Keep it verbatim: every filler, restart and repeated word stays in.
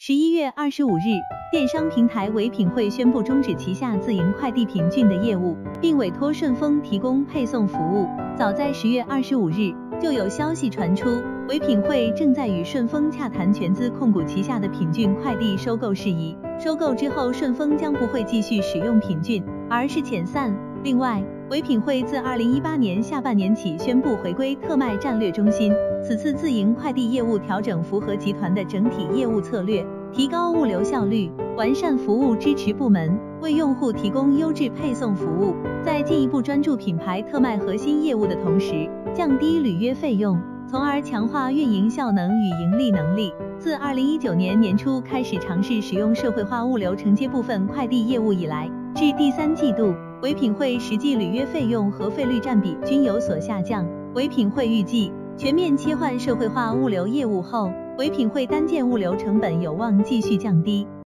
十一月二十五日，电商平台唯品会宣布终止旗下自营快递品骏的业务，并委托顺丰提供配送服务。早在十月二十五日，就有消息传出，唯品会正在与顺丰洽谈全资控股旗下的品骏快递收购事宜。收购之后，顺丰将不会继续使用品骏，而是遣散。另外，唯品会自二零一八年下半年起宣布回归特卖战略中心，此次自营快递业务调整符合集团的整体业务策略，提高物流效率，完善服务支持部门，为用户提供优质配送服务。在进一步专注品牌特卖核心业务的同时，降低履约费用，从而强化运营效能与盈利能力。自二零一九年年初开始尝试使用社会化物流承接部分快递业务以来，至第三季度，唯品会实际履约费用和费率占比均有所下降。唯品会预计，全面切换社会化物流业务后，唯品会单件物流成本有望继续降低。